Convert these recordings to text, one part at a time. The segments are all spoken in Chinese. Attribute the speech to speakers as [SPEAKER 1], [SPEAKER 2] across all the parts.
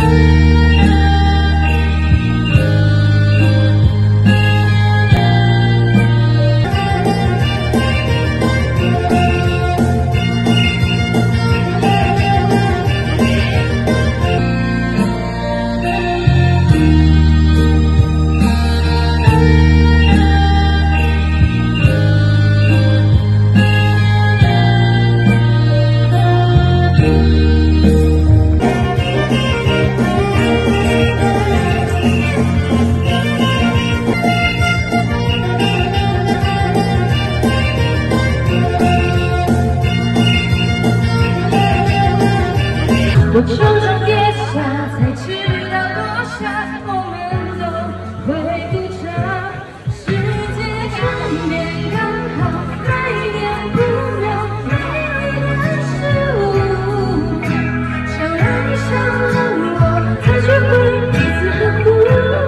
[SPEAKER 1] 我重重跌下，才知道多下，我们都会赌着世界转变刚好，来年不留美丽的事物，想让你想了我，才学会彼此呵护。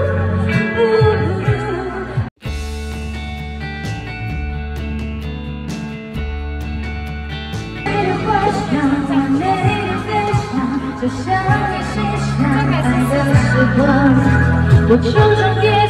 [SPEAKER 1] 美的幻想，完美的飞翔。就像你心上爱的时光，我重重跌